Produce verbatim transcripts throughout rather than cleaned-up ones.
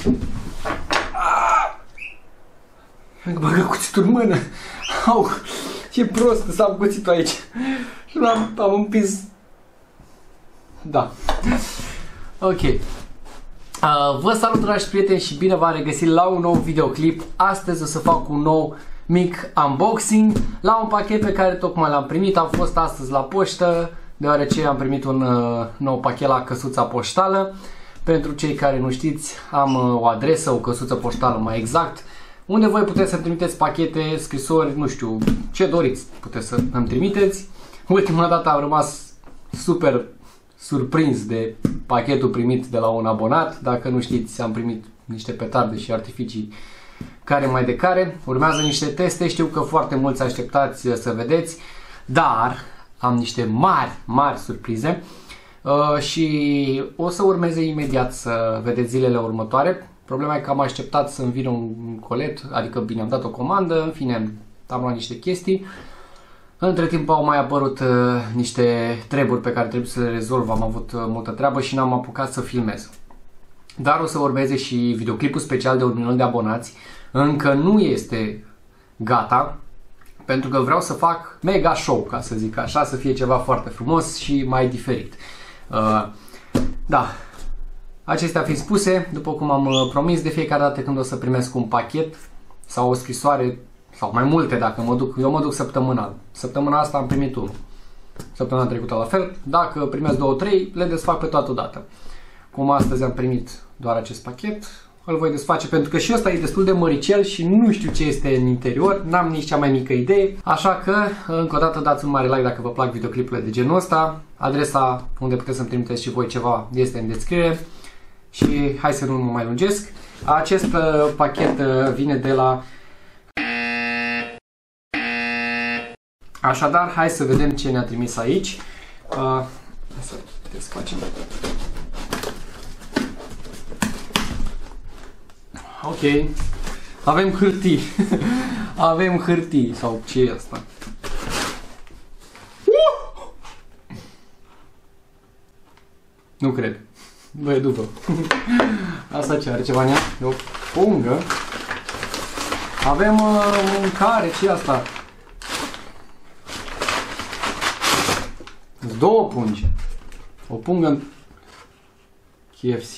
Încă băgă cuțitul în mână. Au, ce prost să am cuțitul aici. Și l-am am împins. Da. Ok. Uh, vă salut, dragi prieteni, și bine v-am regăsit la un nou videoclip. Astăzi o să fac un nou mic unboxing la un pachet pe care tocmai l-am primit. Am fost astăzi la poștă, deoarece am primit un uh, nou pachet la căsuța poștală. Pentru cei care nu știți, am uh, o adresă, o căsuță poștală mai exact, unde voi puteți să trimiteți pachete, scrisori, nu știu, ce doriți, puteți să îmi trimiteți. Ultima dată am rămas super surprins de pachetul primit de la un abonat. Dacă nu știți, am primit niște petarde și artificii care mai de care. Urmează niște teste, știu că foarte mulți așteptați să vedeți, dar am niște mari, mari surprize uh, și o să urmeze imediat să vedeți zilele următoare. Problema e că am așteptat să-mi vină un colet, adică bine, am dat o comandă, în fine, am luat niște chestii. Între timp au mai apărut uh, niște treburi pe care trebuie să le rezolv, am avut uh, multă treabă și n-am apucat să filmez. Dar o să urmeze și videoclipul special de un milion de abonați. Încă nu este gata, pentru că vreau să fac mega show, ca să zic așa, să fie ceva foarte frumos și mai diferit. Uh, da, acestea fiind spuse, după cum am uh, promis, de fiecare dată când o să primesc un pachet sau o scrisoare, sau mai multe dacă mă duc, eu mă duc săptămânal. Săptămâna asta am primit unul. Săptămâna trecută la fel. Dacă primesc două, trei, le desfac pe toată dată. Cum astăzi am primit doar acest pachet, îl voi desface pentru că și ăsta e destul de măricel și nu știu ce este în interior, n-am nici cea mai mică idee. Așa că, încă o dată, dați un mare like dacă vă plac videoclipurile de genul ăsta. Adresa unde puteți să-mi trimiteți și voi ceva este în descriere. Și hai să nu mă mai lungesc. Acest uh, pachet uh, vine de la... Așadar, hai să vedem ce ne-a trimis aici. Uh, să desfacem. Ok. Avem hârtii. Avem hârtii. Sau ce e asta? Uh! Nu cred. Băi, după. Asta ce are? Ceva în ea? E o pungă. Avem uh, mâncare. Ce e asta? Două pungi. O pungă în K F C.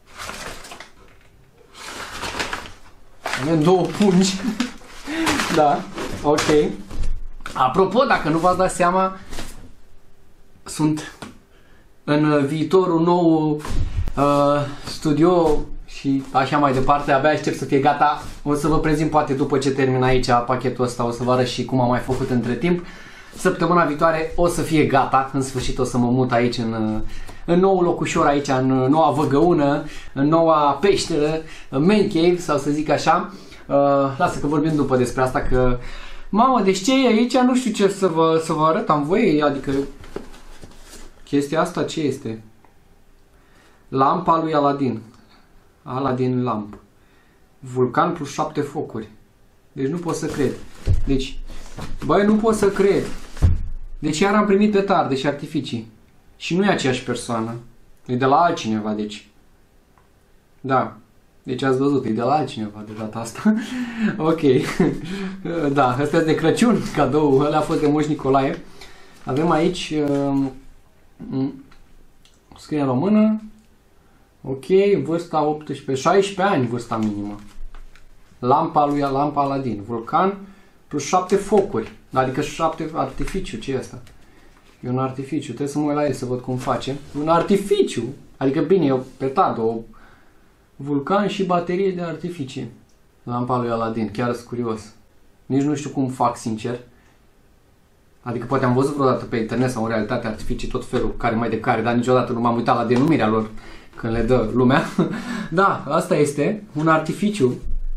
Avem două pungi. Da, ok. Apropo, dacă nu v-ați dat seama, sunt în viitorul nou uh, studio și așa mai departe. Abia aștept să fie gata. O să vă prezint poate după ce termin aici pachetul ăsta. O să vă arăt și cum am mai făcut între timp. Săptămâna viitoare o să fie gata. În sfârșit o să mă mut aici în, în noul locușor, aici în noua văgăună, în noua peșteră, în man cave, sau să zic așa. Uh, lasă că vorbim după despre asta, că mamă, deci ce e aici? Nu știu ce să vă, să vă arăt. Am voie, adică chestia asta ce este? Lampa lui Aladin. Aladin lamp. Vulcan plus șapte focuri. Deci nu pot să cred. Deci, băi, nu pot să cred. Deci iar am primit petarde și artificii. Și nu e aceeași persoană. E de la altcineva, deci. Da. Deci ați văzut, e de la altcineva de data asta. Ok. Da, astea sunt de Crăciun, cadou. Ăla a fost de Moș Nicolae. Avem aici uh, scrie în română. Ok, vârsta optsprezece, șaisprezece ani, vârsta minimă. Lampa lui Lampa Aladin. Vulcan plus șapte focuri. Adică șapte artificiu. Ce e asta? E un artificiu. Trebuie să mă uit la el să văd cum face. Un artificiu. Adică bine, e o petardă, o vulcan și baterie de artificii. Lampa lui Aladin. Chiar sunt curios. Nici nu știu cum fac, sincer. Adică poate am văzut vreodată pe internet sau în realitate artificii tot felul, care mai de care, dar niciodată nu m-am uitat la denumirea lor când le dă lumea. Da, asta este un artificiu.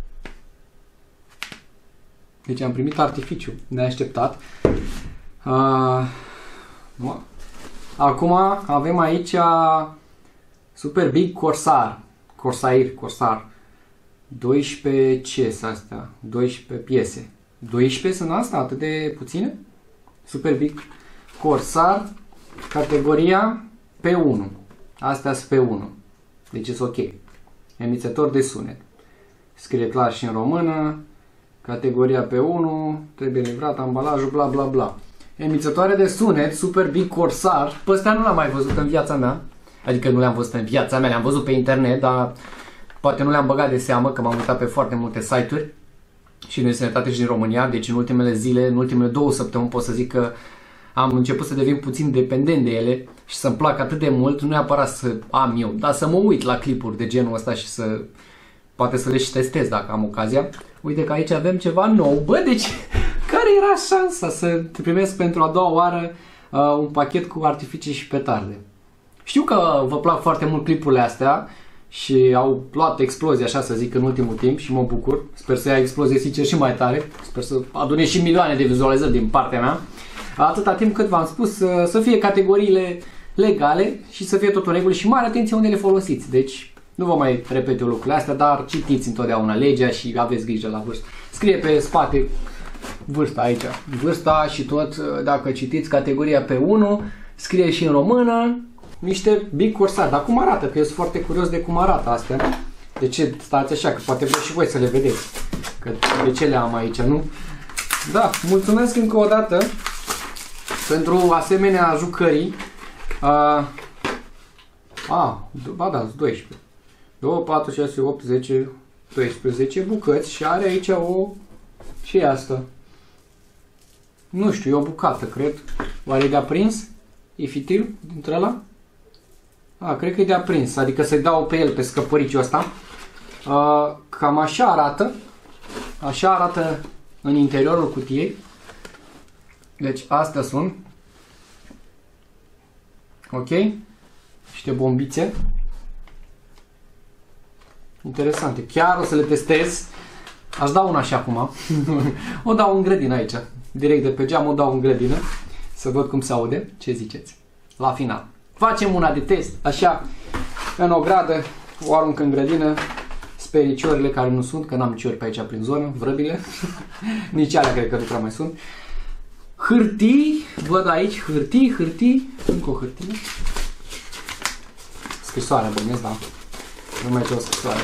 Deci am primit artificiu, neașteptat. Uh, Acum avem aici Super Big Corsair. Corsair, Corsair. doisprezece ce sunt astea? doisprezece piese. doisprezece sunt astea? Atât de puține? Super Big Corsair. Categoria P unu. Astea sunt P unu. Deci e ok. emițător de sunet. Scrie clar și în română, categoria P unu, trebuie livrat ambalajul, bla bla bla. Emițătoare de sunet, Super Big Corsair, pe ăsta nu l-am mai văzut în viața mea, adică nu le-am văzut în viața mea, le-am văzut pe internet, dar poate nu le-am băgat de seamă, că m-am uitat pe foarte multe site-uri și din sănătate și din România, deci în ultimele zile, în ultimele două săptămâni pot să zic că am început să devin puțin dependent de ele și să-mi plac atât de mult, nu neapărat să am eu, dar să mă uit la clipuri de genul ăsta și să poate să le și testez dacă am ocazia. Uite că aici avem ceva nou. Bă, deci care era șansa să te primesc pentru a doua oară uh, un pachet cu artificii și petarde? Știu că vă plac foarte mult clipurile astea și au luat explozie, așa să zic, în ultimul timp și mă bucur. Sper să ia explozie, sincer, și mai tare. Sper să adune și milioane de vizualizări din partea mea. Atâta timp cât v-am spus, să, să fie categoriile legale și să fie tot în regulă și mare atenție unde le folosiți. Deci nu vă mai repet eu lucrurile astea, dar citiți întotdeauna legea și aveți grijă la vârstă. Scrie pe spate vârsta aici, vârsta și tot, dacă citiți categoria P unu, scrie și în română niște Big Corsair. Dar cum arată? Că eu sunt foarte curios de cum arată astea. De ce stați așa? Că poate vreți și voi să le vedeți. Că de ce le am aici, nu? Da, mulțumesc încă o dată pentru asemenea jucării. A, a ba da, doisprezece. doi, patru, șase, opt, zece, doisprezece bucăți și are aici o... ce e asta? Nu știu, e o bucată, cred. Oare e de aprins? E fitil dintre ăla? A, cred că e de aprins, adică să-i dau pe el, pe scăpăriciul ăsta. A, cam așa arată. Așa arată în interiorul cutiei. Deci astea sunt. Ok? Niște bombițe. Interesante. Chiar o să le testez. Aș da una și acum. O dau în grădină aici. Direct de pe geam o dau în grădină. Să văd cum se aude. Ce ziceți? La final. Facem una de test. Așa. În o gradă. O arunc în grădină. Sperii ciorile care nu sunt. Că n-am ciori pe aici prin zonă. Vrăbile. Nici alea cred că nu prea mai sunt. Hârtii. Văd aici. Hârtii. Hârtii. Încă o hârtie. Scrisoare bănesc, da. Nu mai ce o scrisoare.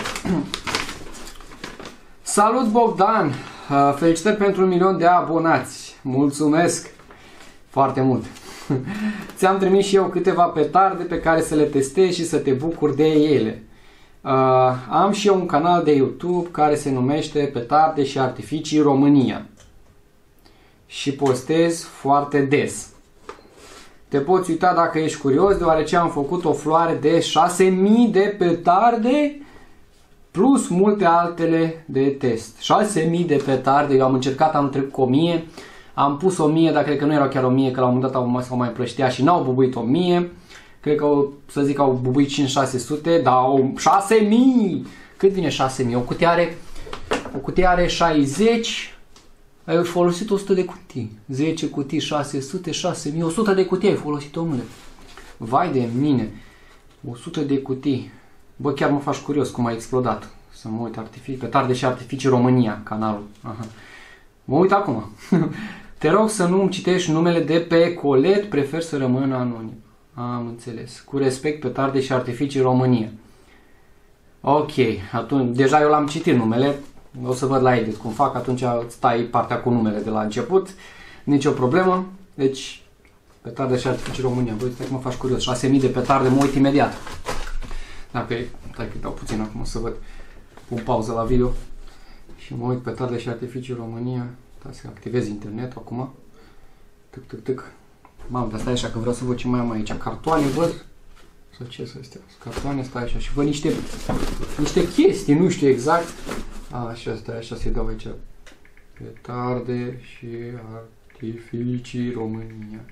Salut Bogdan! Felicitări pentru un milion de abonați. Mulțumesc foarte mult. Ți-am trimis și eu câteva petarde pe care să le testezi și să te bucuri de ele. Uh, am și eu un canal de YouTube care se numește Petarde și Artificii România. Și postez foarte des. Te poți uita dacă ești curios, deoarece am făcut o floare de șase mii de petarde plus multe altele de test. șase mii de petarde, eu am încercat anul trecut cu o mie, am pus o mie, dar cred că nu erau chiar o mie, că la un moment dat au, s-au mai plăștea și n-au bubuit o mie. Cred că, să zic, au bubuit cinci șase sute, dar au șase mii! Cât vine șase mii? O cutie are, o cutie are șaizeci, ai folosit o sută de cutii. zece cutii, șase sute, șase mii, o sută de cutii ai folosit, omule. Vai de mine! o sută de cutii. Bă, chiar mă faci curios cum a explodat. Să mă uit, artificii, Petarde și Artificii România, canalul. Aha. Mă uit acum. Te rog să nu îmi citești numele de pe colet, prefer să rămână anonim. Am înțeles. Cu respect, Petarde și Artificii România. Ok, atunci, deja eu l-am citit numele. O să văd la edit cum fac, atunci stai partea cu numele de la început. Nici o problemă. Deci, Petarde și Artificii România. Băi, stai că mă faci curios. șase mii de petarde, mă uit imediat. Dacă e, stai că dau puțin acum să văd. Pun pauză la video. Și mă uit Petarde și Artificii România. Stai să activez internetul acum. Tic, tic, tic. Mamă, dar stai așa că vreau să văd ce mai am aici. Cartoane văd. Sau ce să astea? Cartoane, stai așa. Și văd niște, niște chestii, nu știu exact. A, așa, stai așa să-i dau aici. Petarde și Artificii România.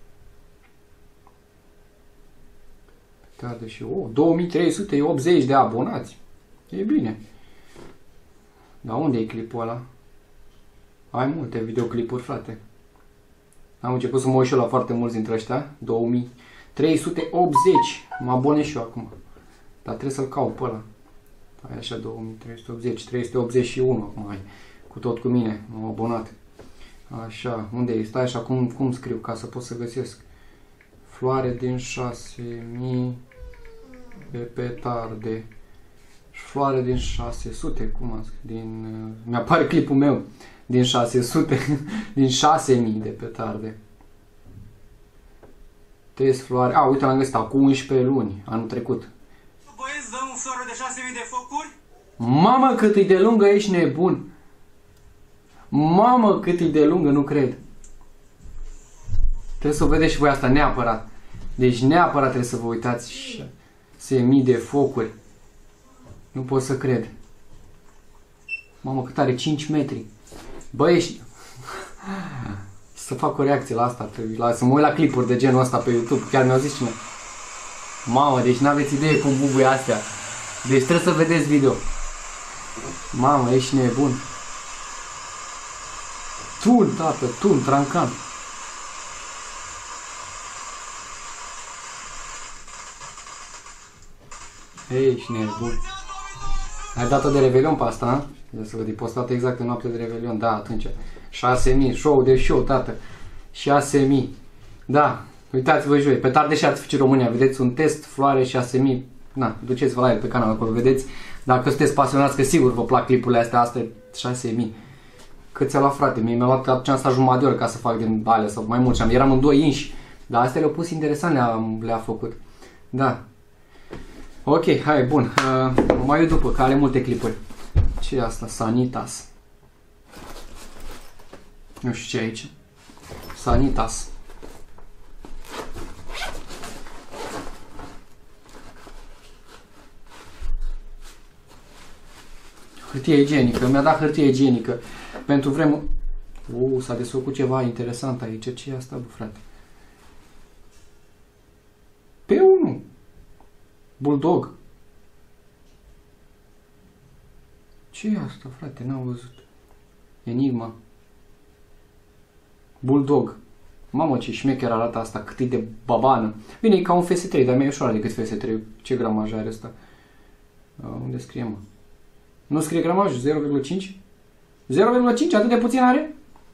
Petarde și... Oh, două mii trei sute optzeci de abonați. E bine. Dar unde e clipul ăla? Ai multe videoclipuri, frate. Am început să mă uit și eu la foarte mulți dintre ăștia. două mii trei sute optzeci. Mă abonez și eu acum. Dar trebuie să-l caut pe ăla. Ai așa, două mii trei sute optzeci. trei sute optzeci și unu acum ai. Cu tot cu mine. M-am abonat. Așa. Unde e? Stai așa. Cum, cum scriu ca să pot să găsesc? Floare din șase mii de petarde. Floare din șase sute, cum am scris? Din, uh, mi-apare clipul meu. Din șase sute, din șase mii de petarde. Test floare. A, uite, l-am găsit acum unsprezece luni, anul trecut. Băieți, dăm un flor de șase mii de focuri? Mamă, cât e de lungă, ești nebun. Mamă, cât e de lungă, nu cred. Trebuie să o vedeți și voi asta, neapărat. Deci neapărat trebuie să vă uitați șase mii de focuri. Nu pot să cred. Mamă, cât are? cinci metri. Bă, ești... Să fac o reacție la asta, la, să mă uit la clipuri de genul ăsta pe YouTube. Chiar mi-au zis cine. Mamă, deci n-aveți idee cum bubuie astea. Deci trebuie să vedeți video. Mamă, ești nebun. Tun, tată, tun, trancan. Ești nebun. Ai dat-o de Revelion pe asta, a? Ia să văd, e postată exact în noapte de Revelion. Da, atunci. șase mii, show de show, tată. șase mii. Da, uitați-vă joi. Petarde și artificii România. Vedeți un test, floare șase mii. Na, duceți-vă la el pe canal acolo, vedeți. Dacă sunteți pasionați, că sigur vă plac clipurile astea, astea șase mii. Cât ți-a luat, frate? Mie mi-a luat atunci am stat jumătate de oră ca să fac din alea sau mai mult. Și am, eram în doi inși. Dar astea le-au pus interesant, le-a, le-a făcut. Da. Ok, hai, bun. Uh, mai uit după, că are multe clipuri. Ce e asta? Sanitas. Nu știu ce e aici. Sanitas. Hârtie igienică. Mi-a dat hârtie igienică. Pentru vremuri... Uh, s-a desfăcut ceva interesant aici. Ce e asta, bă, frate? P unu. Bulldog. Ce e asta, frate? N-am văzut. Enigma. Bulldog. Mamă, ce șmecher arată asta, cât e de babană. Bine, e ca un F S trei, dar mai ușor decât F S trei. Ce gramaj are ăsta? Uh, unde scrie, mă? Nu scrie gramajul? zero virgulă cinci? zero virgulă cinci? Atât de puțin are?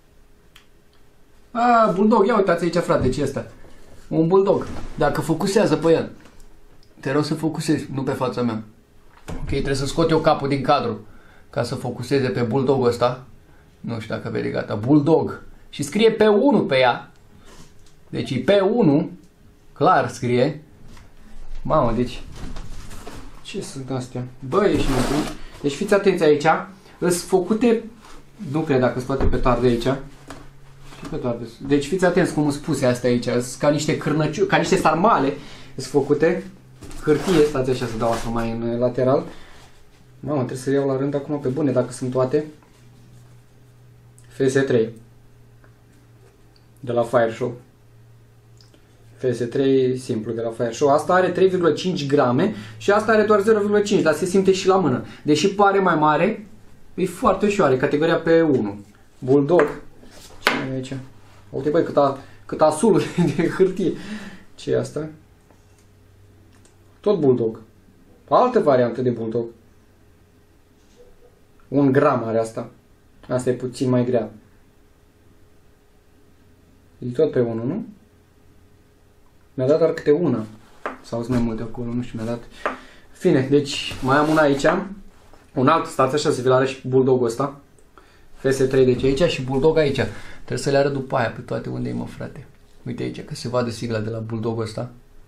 Ah, Bulldog. Ia uitați aici, frate, ce e asta? Un Bulldog. Dacă focusează pe el. Te rog să focusezi, nu pe fața mea. Ok, trebuie să scot eu capul din cadru ca să focuseze pe Bulldogul ăsta. Nu știu dacă vede, gata. Bulldog. Și scrie P unu pe ea. Deci e P unu. Clar scrie. Mamă, deci... Ce sunt astea? Bă, ești nebun. Deci fiți atenți aici. Îs făcute... Nu cred dacă sunt toate petarde aici. Petarde. Deci fiți atenți cum sunt puse astea aici. Sunt ca niște cârnăciuni, ca niște sarmale. Sunt făcute. Hârtie. Stați așa să dau asta mai în lateral. Mamă, trebuie să iau la rând acum pe bune dacă sunt toate. F S trei. De la Fire Show. F S trei simplu de la Fire Show. Asta are trei virgulă cinci grame și asta are doar zero virgulă cinci, dar se simte și la mână. Deși pare mai mare, e foarte ușoară, categoria P unu. Bulldog. Ce e aici? Uite, băi, cât, a, cât asulul de hârtie. Ce e asta? Tot Bulldog. Altă variantă de Bulldog. Un gram are asta. Asta e puțin mai grea. E tot pe unu, nu? Mi-a dat doar câte una. Sau sunt mai multe acolo, nu știu, mi-a dat. Fine, deci mai am una aici. Un alt, stați așa să vi-l arăt și Bulldogul ăsta. F S trei deci aici și Bulldog aici. Trebuie să le arăt după aia pe toate unde e, mă, frate. Uite aici, că se vadă sigla de la Bulldogul ăsta.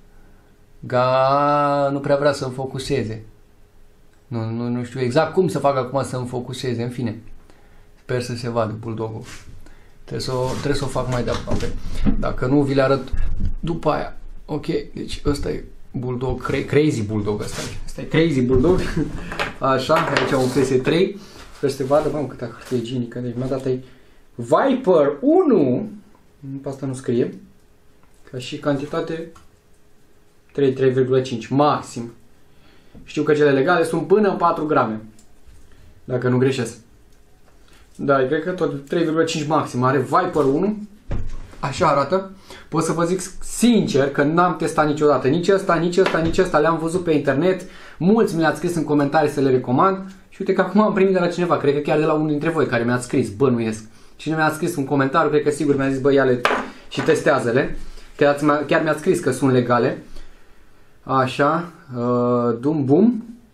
Ga, nu prea vrea să-mi focuseze. Nu, nu, nu știu exact cum să fac acum să-mi focuseze, în fine. Sper să se vadă Bulldogul. Trebuie să, o, trebuie să o fac mai de aproape. Dacă nu, vi le arăt după aia. Ok, deci ăsta e Bulldog, cra Crazy Bulldog ăsta e. Ăsta e Crazy Bulldog. Așa, aici un F S trei. Sper să se vadă, mamă, câtă hârtie igienică. Deci mi-a dat aici Viper unu. Pe asta nu scrie. Ca și cantitate trei virgulă cinci maxim. Știu că cele legale sunt până în patru grame. Dacă nu greșesc. Da, cred că tot trei virgulă cinci maxim. Are Viper unu. Așa arată. Pot să vă zic sincer că n-am testat niciodată. Nici ăsta, nici ăsta, nici ăsta. Le-am văzut pe internet. Mulți mi le-ați scris în comentarii să le recomand. Și uite că acum am primit de la cineva. Cred că chiar de la unul dintre voi care mi-ați scris. Bănuiesc. Cine mi-a scris un comentariu, cred că sigur mi-a zis, bă, ia-le și testează-le. Chiar, chiar mi-a scris că sunt legale. Așa. Uh, dum bum.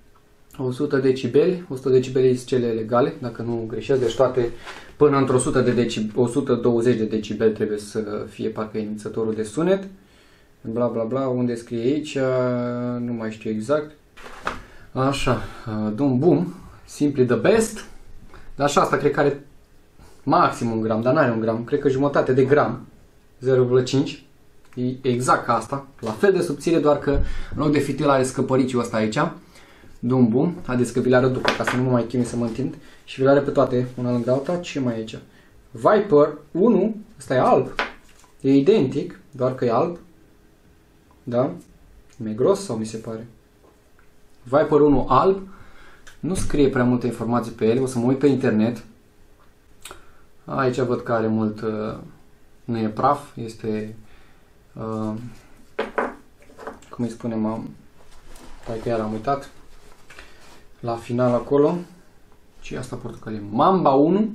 o sută decibeli, o sută decibeli sunt cele legale, dacă nu greșesc, deci toate până într-o o sută de decibeli, o sută douăzeci de decibeli trebuie să fie parcă inițiatorul de sunet. Bla bla bla, unde scrie aici, nu mai știu exact. Așa, Dum Bum, Simply the Best. Dar așa, asta cred că are maxim un gram, dar n-are un gram, cred că jumătate de gram, zero virgulă cinci. E exact ca asta, la fel de subțire, doar că în loc de fitil are scăpăriciul ăsta aici. Dum Bum, haideți că vi le arăt după, ca să nu mă mai chinui să mă întind. Și vi le arăt pe toate, una lângă alta. Ce mai e aici? Viper unu, ăsta e alb. E identic, doar că e alb. Da? E mai gros sau mi se pare? Viper unu alb. Nu scrie prea multe informații pe el, o să mă uit pe internet. Aici văd că are mult, uh, nu e praf, este, uh, cum îi spunem, am, hai că iar am uitat, la final acolo, ce e asta portocalie? Mamba unu,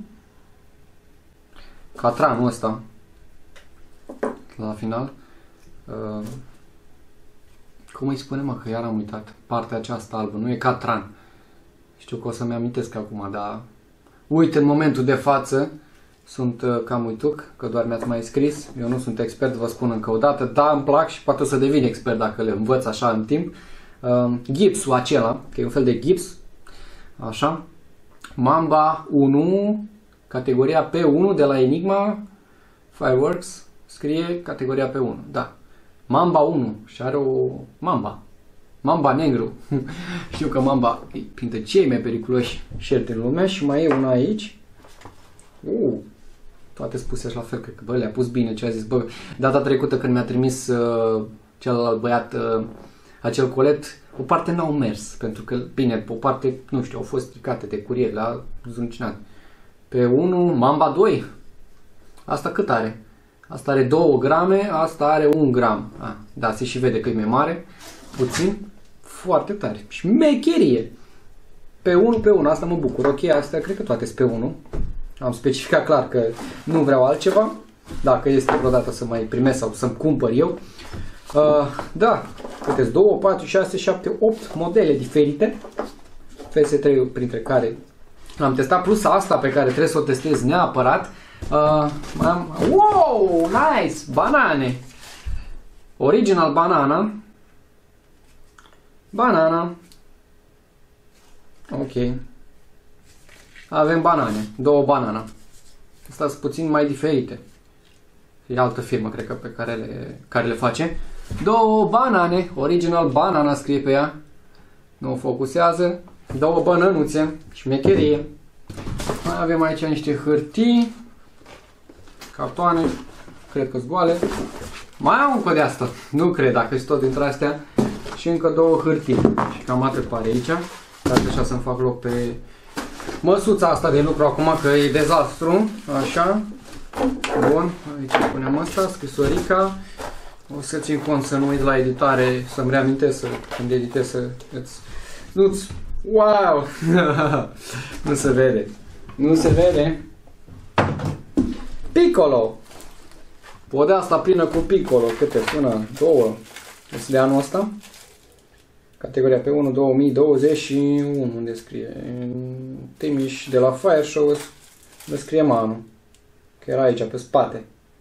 catranul ăsta, la final, uh, cum îi spunem, mă, că iar am uitat, partea aceasta albă, nu e catran, știu că o să-mi amintesc acum, dar uite, în momentul de față, sunt uh, cam uituc, că doar mi-ați mai scris, eu nu sunt expert, vă spun încă o dată, da, îmi plac și poate o să devin expert dacă le învăț așa în timp. Uh, gipsul acela, că e un fel de gips, așa, Mamba unu, categoria P unu de la Enigma Fireworks, scrie categoria P unu, da, Mamba unu și are o Mamba, Mamba negru, știu că Mamba e printre cei mai periculoși șerpi din lume și mai e una aici. Uh, toate spuse la fel, cred că, bă, le-a pus bine ce a zis, bă, data trecută când mi-a trimis uh, celălalt băiat uh, acel colet, o parte n-au mers, pentru că, bine, o parte, nu știu, au fost stricate de curier, la zuncinat. Pe unu, Mamba doi, asta cât are? Asta are două grame, asta are un gram. Ah, da, se și vede că e mai mare, puțin, foarte tare. Și mecherie. Pe unu, pe unu, asta mă bucur, ok, astea cred că toate sunt pe unu. Am specificat clar că nu vreau altceva, dacă este vreodată să mai primesc sau să-mi cumpăr eu. Uh, da, câteți doi, patru, șase, șapte, opt modele diferite. F S trei printre care am testat, plus asta pe care trebuie să o testez neapărat. Uh, am, wow, nice, banane. Original banana. Banana. Ok. Avem banane, două banana. Astea sunt puțin mai diferite. E altă firmă, cred că, pe care le, care le face. Două banane, original banana scrie pe ea. Nu o focusează. Două bănănuțe, șmecherie. Mai avem aici niște hârtii. Cartoane, cred că-s goale. Mai am încă de asta, nu cred, dacă sunt tot dintre astea. Și încă două hârtii. Și cam atât pare aici. Dacă așa să-mi fac loc pe măsuța asta de lucru acum, că e dezastru. Așa. Bun, aici punem asta, scrisorica. O să țin cont să nu uit la editare, să-mi reamintesc să, când editez să îți... Nu-ți... Wow! Nu se vede. Nu se vede. Piccolo! Podea asta plină cu Piccolo. Câte? Una, două. Este de anul ăsta. Categoria pe unu, două mii douăzeci și unu, unde scrie? Timiș de la Fire Show, unde scrie anul. Că era aici, pe spate.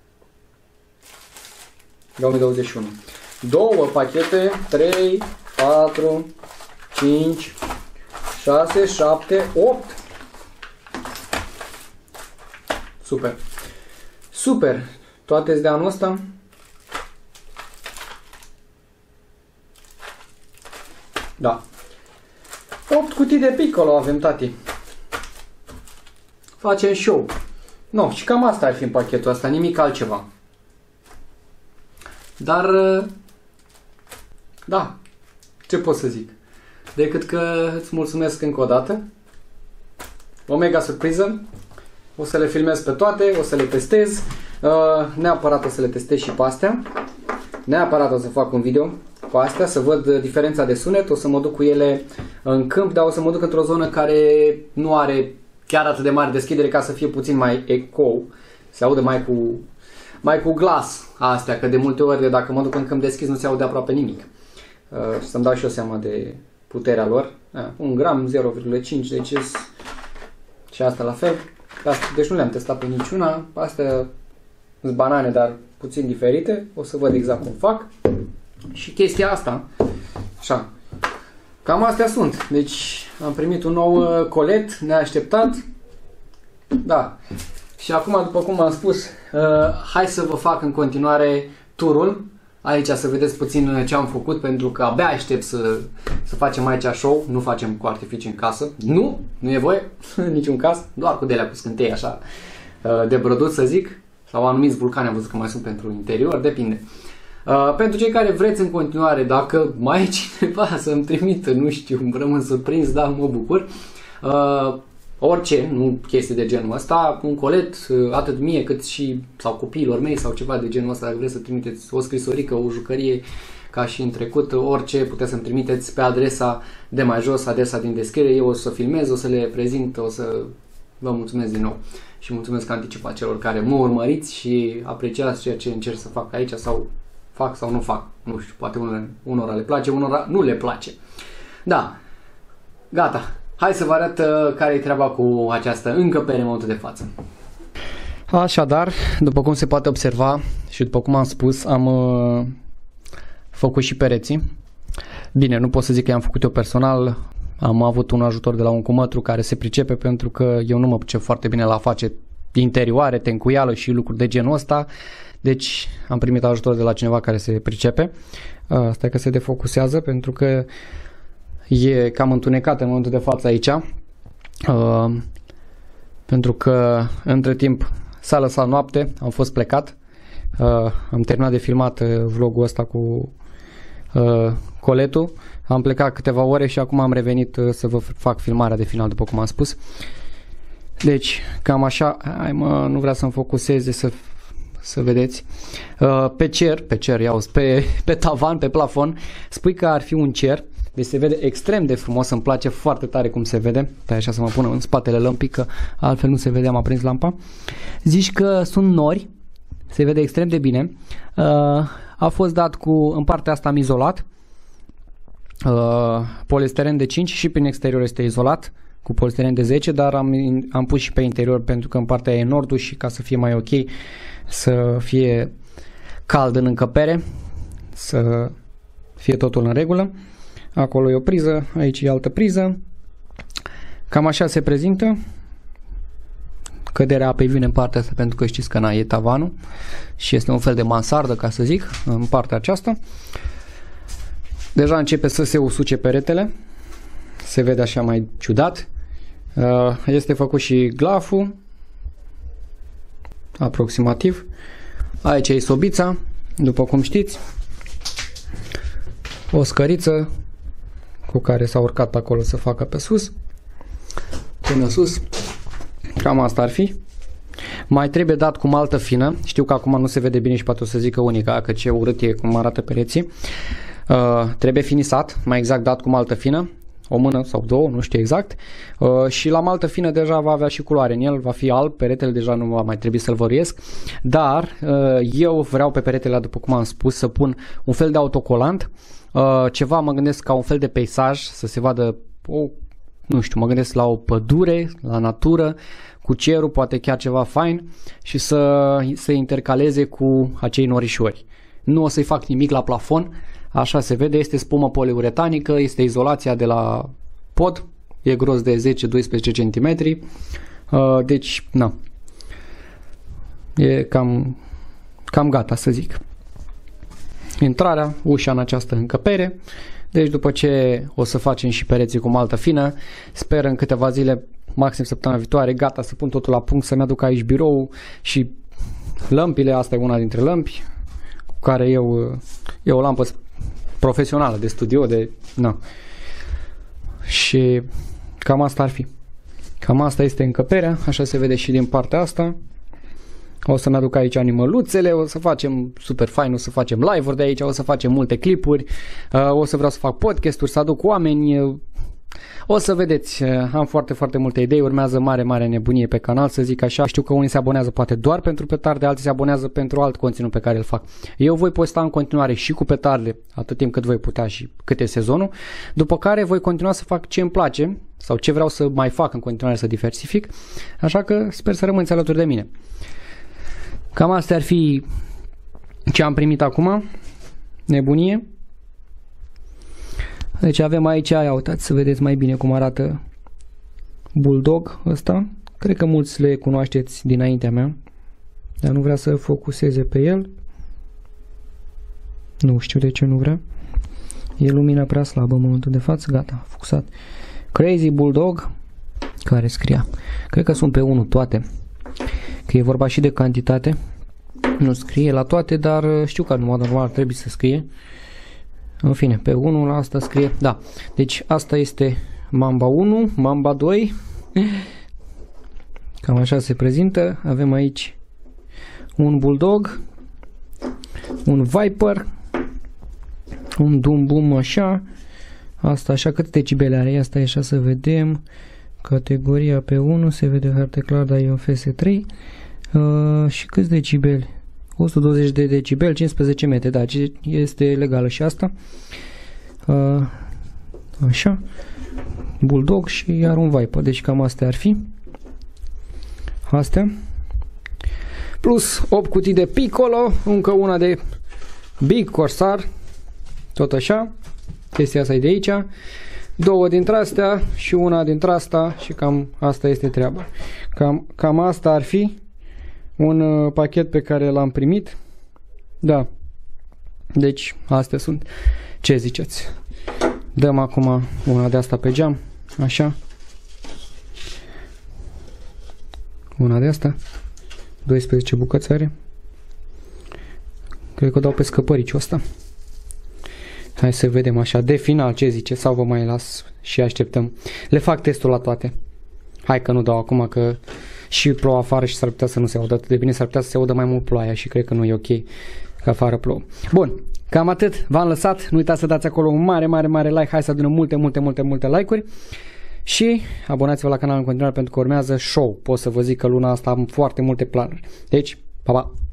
două mii douăzeci și unu. Două pachete, trei, patru, cinci, șase, șapte, opt. Super. Super. Toate-s de anul ăsta. Da. opt cutii de Piccolo avem, tati. Facem show. No, și cam asta ar fi în pachetul ăsta, nimic altceva. Dar, da, ce pot să zic? Decât că îți mulțumesc încă o dată. O mega surpriză. O să le filmez pe toate, o să le testez. Neapărat o să le testez și pe astea. Neapărat o să fac un video cu astea, să văd diferența de sunet. O să mă duc cu ele în câmp, dar o să mă duc într-o zonă care nu are chiar atât de mare deschidere, ca să fie puțin mai eco. Se aude mai cu, mai cu glas astea, că de multe ori dacă mă duc în câmp deschis nu se aude aproape nimic. Uh, să-mi dau și eu seama de puterea lor. un gram, zero virgulă cinci, deci și asta la fel. Deci nu le-am testat pe niciuna. Astea sunt banane, dar puțin diferite. O să văd exact cum fac. Și chestia asta, așa, cam astea sunt. Deci am primit un nou colet neașteptat. Da. Și acum, după cum am spus, uh, hai să vă fac în continuare turul. Aici să vedeți puțin ce am făcut, pentru că abia aștept să, să facem aici show. Nu facem cu artificii în casă. Nu, nu e voie, în niciun caz. Doar cu de-alea cu scântei așa de brăduț, să zic. Sau anumiți vulcani, am văzut că mai sunt pentru interior, depinde. Uh, pentru cei care vreți în continuare, dacă mai e cineva să-mi trimită, nu știu, rămân surprins, dar mă bucur. Uh, orice, nu chestii de genul ăsta, un colet, atât mie cât și sau copiilor mei sau ceva de genul ăsta, dacă vreți să trimiteți o scrisorică, o jucărie ca și în trecut, orice, puteți să-mi trimiteți pe adresa de mai jos, adresa din descriere, eu o să filmez, o să le prezint, o să vă mulțumesc din nou și mulțumesc anticipat celor care mă urmăriți și apreciați ceea ce încerc să fac aici sau fac sau nu fac, nu știu, poate unora, unora le place, unora nu le place. Da, gata. Hai să vă arăt uh, care e treaba cu această încăpere în momentul de față. Așadar, după cum se poate observa și după cum am spus, am uh, făcut și pereții. Bine, nu pot să zic că i-am făcut eu personal, am avut un ajutor de la un cumătru care se pricepe, pentru că eu nu mă pricep foarte bine la a face interioare, tencuială și lucruri de genul ăsta. Deci am primit ajutor de la cineva care se pricepe. Uh, stai că se defocusează, pentru că e cam întunecat în momentul de față aici, uh, pentru că între timp s-a lăsat noapte, am fost plecat, uh, am terminat de filmat vlogul ăsta cu uh, coletul, am plecat câteva ore și acum am revenit uh, să vă fac filmarea de final, după cum am spus. Deci cam așa, hai mă, nu vrea să-mi focuseze să, să vedeți, uh, pe cer, pe cer, iauzi, pe, pe tavan, pe plafon, spui că ar fi un cer. Deci se vede extrem de frumos, îmi place foarte tare cum se vede. Stai așa să mă pun în spatele lămpii, că altfel nu se vede, am aprins lampa. Zici că sunt nori, se vede extrem de bine. Uh, a fost dat cu, în partea asta am izolat, uh, polistiren de cinci și prin exterior este izolat cu polistiren de zece, dar am, am pus și pe interior pentru că în partea e nordul și ca să fie mai ok, să fie cald în încăpere, să fie totul în regulă. Acolo e o priză, aici e altă priză. Cam așa se prezintă. Căderea apei vine în partea asta, pentru că știți că n-ai, e tavanul și este un fel de mansardă, ca să zic, în partea aceasta. Deja începe să se usuce peretele. Se vede așa mai ciudat. Este făcut și glaful, aproximativ. Aici e sobița, după cum știți. O scăriță cu care s-a urcat pe acolo să facă pe sus, până sus. Cam asta ar fi. Mai trebuie dat cu maltă fină. Știu că acum nu se vede bine și poate o să zică unii că ce urât e cum arată pereții. Uh, trebuie finisat, mai exact dat cu maltă fină, o mână sau două, nu știu exact. Uh, și la maltă fină deja va avea și culoare în el, va fi alb, peretele deja nu va mai trebui să-l văruiesc. Dar uh, eu vreau pe peretele, după cum am spus, să pun un fel de autocolant. Uh, ceva, mă gândesc ca un fel de peisaj, să se vadă o, nu știu, mă gândesc la o pădure, la natură, cu cerul, poate chiar ceva fain și să se intercaleze cu acei norișori. Nu o să-i fac nimic la plafon, așa se vede, este spumă poliuretanică, este izolația de la pod, e gros de zece doisprezece centimetri, uh, deci, na, e cam, cam gata, să zic. Intrarea, ușa în această încăpere. Deci după ce o să facem și pereții cu maltă fină, sper în câteva zile, maxim săptămâna viitoare, gata să pun totul la punct, să-mi aduc aici birou și lămpile, asta e una dintre lămpi, cu care eu, e o lampă profesională de studio, de, na. Și cam asta ar fi. Cam asta este încăperea, așa se vede și din partea asta. O să ne aduc aici animăluțele, o să facem super fain, o să facem live-uri de aici, o să facem multe clipuri, o să vreau să fac podcast-uri, să aduc oameni, O să vedeți, am foarte, foarte multe idei, urmează mare, mare nebunie pe canal, să zic așa. Știu că unii se abonează poate doar pentru petarde, alții se abonează pentru alt conținut pe care îl fac. Eu voi posta în continuare și cu petarde, atât timp cât voi putea și cât e sezonul, după care voi continua să fac ce îmi place sau ce vreau să mai fac în continuare, să diversific, așa că sper să rămâneți alături de mine. Cam astea ar fi ce am primit acum, nebunie. Deci avem aici, ia uitați să vedeți mai bine cum arată Bulldog ăsta. Cred că mulți le cunoașteți dinaintea mea, dar nu vrea să focuseze pe el. Nu știu de ce nu vrea. E lumina prea slabă în momentul de față, gata, focusat. Crazy Bulldog, care scria. Cred că sunt pe unu toate, că e vorba și de cantitate. Nu scrie la toate, dar știu că în mod normal trebuie să scrie. În fine, pe unu la asta scrie, da. Deci asta este Mamba unu, Mamba doi. Cam așa se prezintă. Avem aici un Bulldog, un Viper, un Dum Bum așa. Asta așa, câte decibele are? Asta e așa să vedem. Categoria pe unu se vede foarte clar, dar e un F S trei. Uh, și câți decibeli? o sută douăzeci de decibeli, cincisprezece metri, da, este legală și asta. Uh, așa. Bulldog și iar un Viper, deci cam astea ar fi. Astea. Plus opt cutii de Piccolo, încă una de Big Corsair, tot așa. Chestia asta e de aici. Două dintre astea și una dintre asta și cam asta este treaba. Cam, cam asta ar fi un uh, pachet pe care l-am primit. Da. Deci, astea sunt. Ce ziceți? Dăm acum una de asta pe geam. Așa. Una de asta. doisprezece bucăți are. Cred că o dau pe scăpăriciul ăsta. Hai să vedem așa. De final, ce zice? Sau vă mai las și așteptăm. Le fac testul la toate. Hai că nu dau acum, că și plouă afară și s-ar putea să nu se audă atât de bine, s-ar putea să se audă mai mult ploaia și cred că nu e ok că afară plouă. Bun, cam atât, v-am lăsat, nu uitați să dați acolo un mare, mare, mare like, hai să adunăm multe, multe, multe, multe like-uri și abonați-vă la canal în continuare pentru că urmează show. Pot să vă zic că luna asta am foarte multe planuri. Deci, pa, pa!